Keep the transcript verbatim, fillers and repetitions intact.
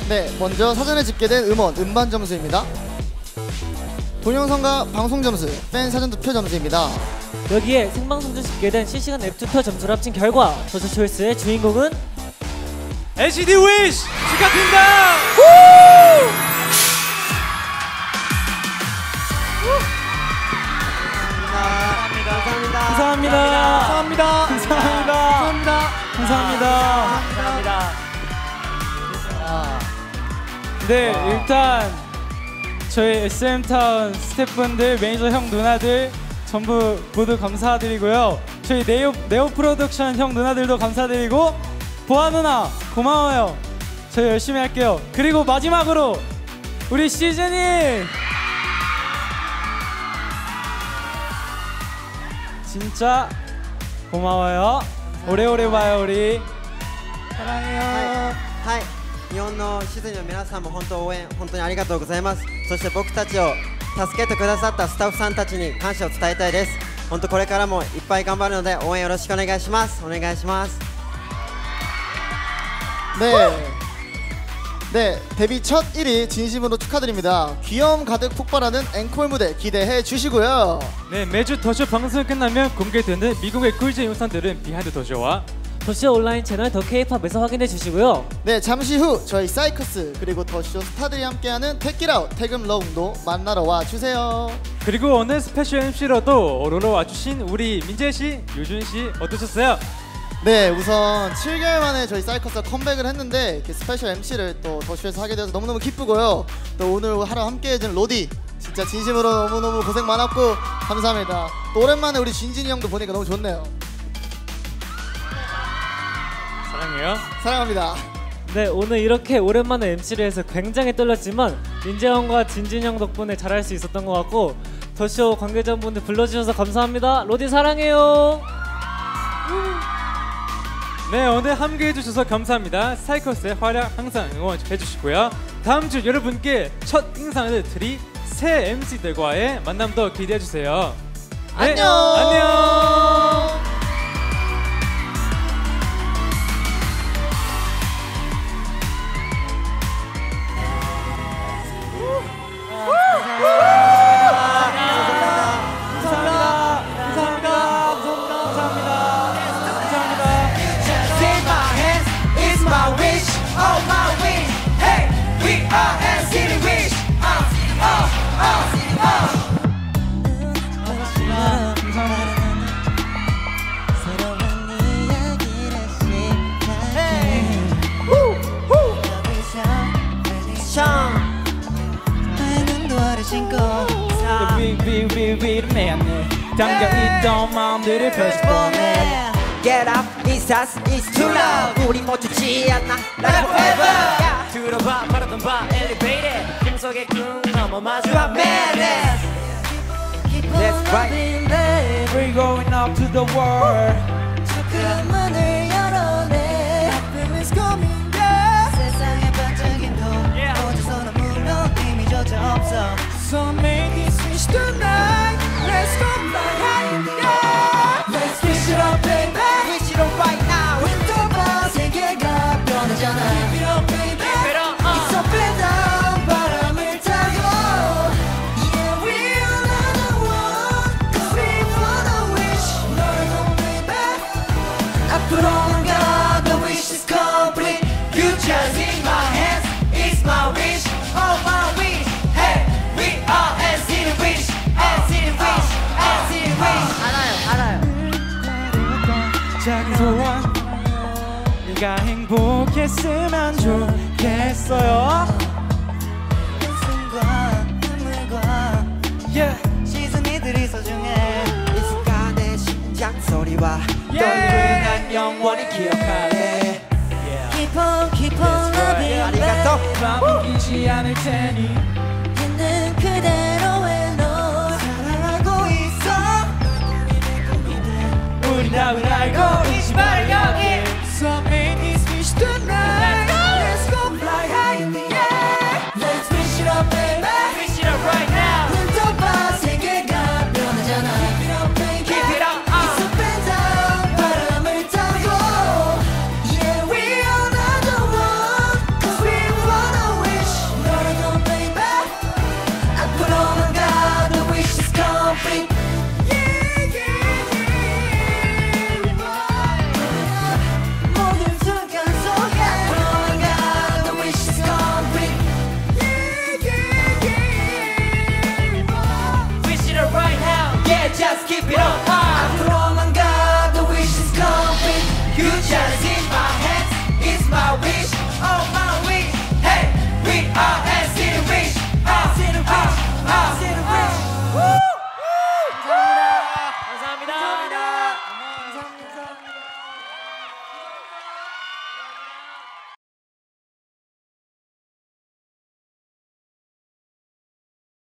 네, 먼저 사전에 집계된 음원, 음반 점수입니다. 동영상과 방송 점수, 팬 사전 투표 점수입니다. 여기에 생방송 중 집계된 실시간 앱 투표 점수를 합친 결과 더쇼 초이스의 주인공은 엔시티 위시 축하드립니다. 감사합니다. 감사합니다. 감사합니다. 감사합니다. 감사합니다. 감사합니다. 네, 일단 저희 에스엠타운 스태프분들, 매니저 형 누나들 전부 모두 감사드리고요. 저희 네오, 네오 프로덕션 형 누나들도 감사드리고, 보아 누나 고마워요. 저희 열심히 할게요. 그리고 마지막으로 우리 시즌이 진짜 고마워요. 오래오래 봐요 우리. 사랑해요. はい、日本のシズニの皆さんも本当応援本当にありがとうございます。そして僕たちを助けてくださったスタッフさんたちに感謝を伝えたいです。本当これからもいっぱい頑張るので応援よろしくお願いします。お願いします。 네, 네, 데뷔 첫 일 위 진심으로 축하드립니다. 귀여움 가득 폭발하는 앵콜 무대 기대해 주시고요. 네, 매주 더쇼 방송이 끝나면 공개되는 미국의 꿀잼 영상들은 비하인드 더쇼와 더쇼 온라인 채널 더 K-팝에서 확인해 주시고요. 네, 잠시 후 저희 사이커스 그리고 더쇼 스타들이 함께하는 택기라웃 태금 러웅도 만나러 와주세요. 그리고 오늘 스페셜 엠시로도 오러러 와주신 우리 민재씨, 유준씨 어떠셨어요? 네, 우선 칠 개월 만에 저희 사이커스가 컴백을 했는데 이렇게 스페셜 엠시를 또 더쇼에서 하게 돼서 너무너무 기쁘고요. 또 오늘 하루 함께 해준 로디 진짜 진심으로 너무너무 고생 많았고 감사합니다. 또 오랜만에 우리 진진이 형도 보니까 너무 좋네요. 사랑해요. 사랑합니다. 네, 오늘 이렇게 오랜만에 엠시를 해서 굉장히 떨렸지만 민재 형과 진진 형 덕분에 잘할 수 있었던 것 같고, 더쇼 관계자분들 불러주셔서 감사합니다. 로디 사랑해요. 네, 오늘 함께 해주셔서 감사합니다. 사이커스의 활약 항상 응원해주시고요. 다음 주 여러분께 첫 인사를 드릴 새 엠시들과의 만남도 기대해주세요. 네, 안녕. 안녕. 당겨있던 마음들을 펼칠 뻔해. Get up, it's us, it's too loud. 우리 멈추지 않아, like forever. 들어봐, 바라던 바, elevated. 꿈속의 꿈 넘어 마주한 madness. That's right. We're going up to the world. 그 문을 열어내. Happiness is coming down. 세상의 반짝임 도 어디서나 물론 이미 저자 없어. So make it switch tonight. Let's go fly high in the air. Let's switch it up, baby. Switch it on right now. 윈터바 세계가 변하잖아. Keep it up, baby. Keep it up. It's up and down. 바람을 타고. Yeah, we're not one. 'Cause we wanna wish. 너를 좀 baby. 앞으로는 가. The wish is complete. Future's in my hands. It's my wish. Oh my wish. Hey, we are N C T Wish. N C T Wish. N C T Wish. 알아요, 알아요. 작은 소원. 네가 행복했으면 좋겠어요. 웃음과 눈물과 Yeah. 시즌이들이 소중해. 이 순간의 심장 소리와 Yeah. 떨림을 난 영원히 기억할래. Keep on, keep on loving 아리가또. 맘 이기지 않을 테니. 있는 그대로의 널 사랑하고 있어. 우리 답을 알고 있지 말아.